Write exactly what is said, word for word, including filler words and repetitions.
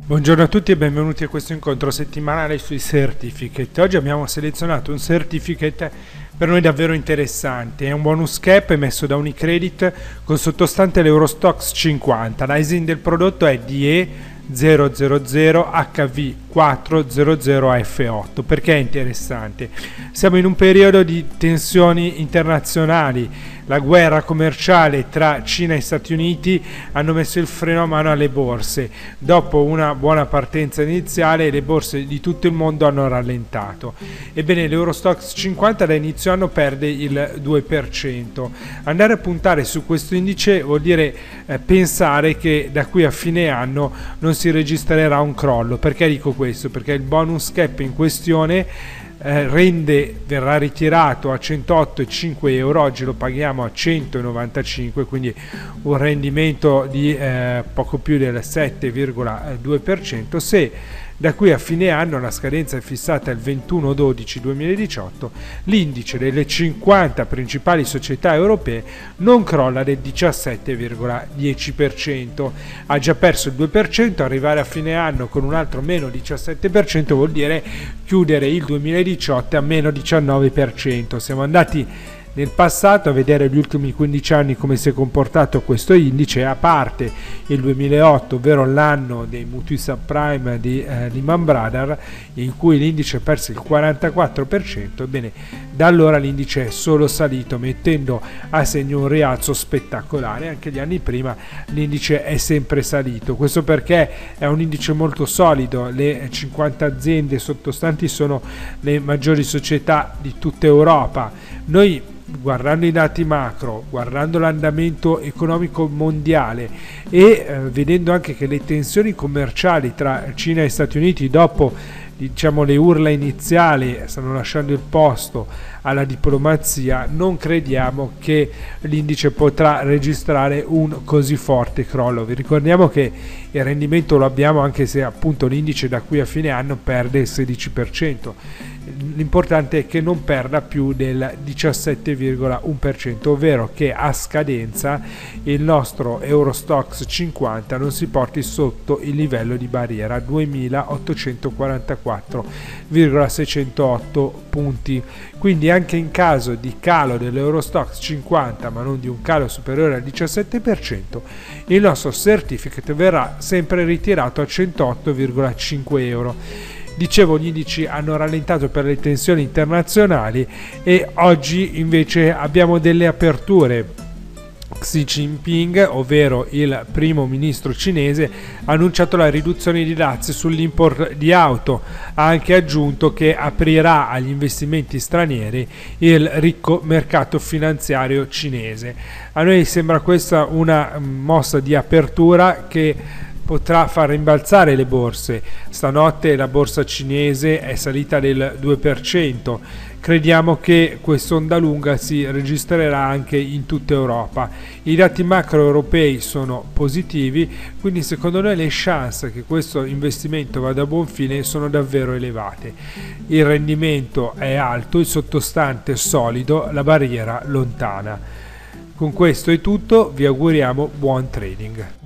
Buongiorno a tutti e benvenuti a questo incontro settimanale sui certificate. Oggi abbiamo selezionato un certificate per noi davvero interessante. È un bonus cap emesso da Unicredit con sottostante l'Eurostoxx cinquanta. L'I S I N del prodotto è D E zero zero zero H V quattro zero zero A F otto. Perché è interessante? Siamo in un periodo di tensioni internazionali. La guerra commerciale tra Cina e Stati Uniti hanno messo il freno a mano alle borse. Dopo una buona partenza iniziale, le borse di tutto il mondo hanno rallentato. Ebbene, l'Eurostoxx cinquanta da inizio anno perde il due per cento. Andare a puntare su questo indice vuol dire eh, pensare che da qui a fine anno non si registrerà un crollo. Perché dico questo? Perché il bonus cap in questione Eh, rende, verrà ritirato a centootto virgola cinque euro, oggi lo paghiamo a centonovantacinque, quindi un rendimento di eh, poco più del sette virgola due per cento. Se da qui a fine anno, la scadenza è fissata il ventuno dodici duemiladiciotto, l'indice delle cinquanta principali società europee non crolla del diciassette virgola dieci per cento. Ha già perso il due per cento, arrivare a fine anno con un altro meno diciassette per cento vuol dire chiudere il duemiladiciotto a meno diciannove per cento. Siamo andati nel passato a vedere gli ultimi quindici anni come si è comportato questo indice, a parte il duemilaotto, ovvero l'anno dei mutui subprime di eh, Lehman Brothers, in cui l'indice perse il quarantaquattro per cento. Bene, da allora l'indice è solo salito, mettendo a segno un rialzo spettacolare. Anche gli anni prima l'indice è sempre salito. Questo perché è un indice molto solido. Le cinquanta aziende sottostanti sono le maggiori società di tutta Europa. Noi, guardando i dati macro, guardando l'andamento economico mondiale e eh, vedendo anche che le tensioni commerciali tra Cina e Stati Uniti, dopo diciamo le urla iniziali, stanno lasciando il posto alla diplomazia, non crediamo che l'indice potrà registrare un così forte crollo. Vi ricordiamo che il rendimento lo abbiamo anche se appunto l'indice da qui a fine anno perde il sedici per cento. L'importante è che non perda più del diciassette virgola uno per cento, ovvero che a scadenza il nostro Eurostoxx cinquanta non si porti sotto il livello di barriera duemilaottocentoquarantaquattro virgola seicentootto punti. Quindi anche in caso di calo dell'Eurostoxx cinquanta, ma non di un calo superiore al diciassette per cento, il nostro certificate verrà sempre ritirato a centootto virgola cinque euro. Dicevo, gli indici hanno rallentato per le tensioni internazionali e oggi invece abbiamo delle aperture. Xi Jinping, ovvero il primo ministro cinese, ha annunciato la riduzione di dazi sull'import di auto. Ha anche aggiunto che aprirà agli investimenti stranieri il ricco mercato finanziario cinese. A noi sembra questa una mossa di apertura che potrà far rimbalzare le borse. Stanotte la borsa cinese è salita del due per cento. Crediamo che quest'onda lunga si registrerà anche in tutta Europa. I dati macro europei sono positivi, quindi secondo noi le chance che questo investimento vada a buon fine sono davvero elevate. Il rendimento è alto, il sottostante solido, la barriera lontana. Con questo è tutto, vi auguriamo buon trading.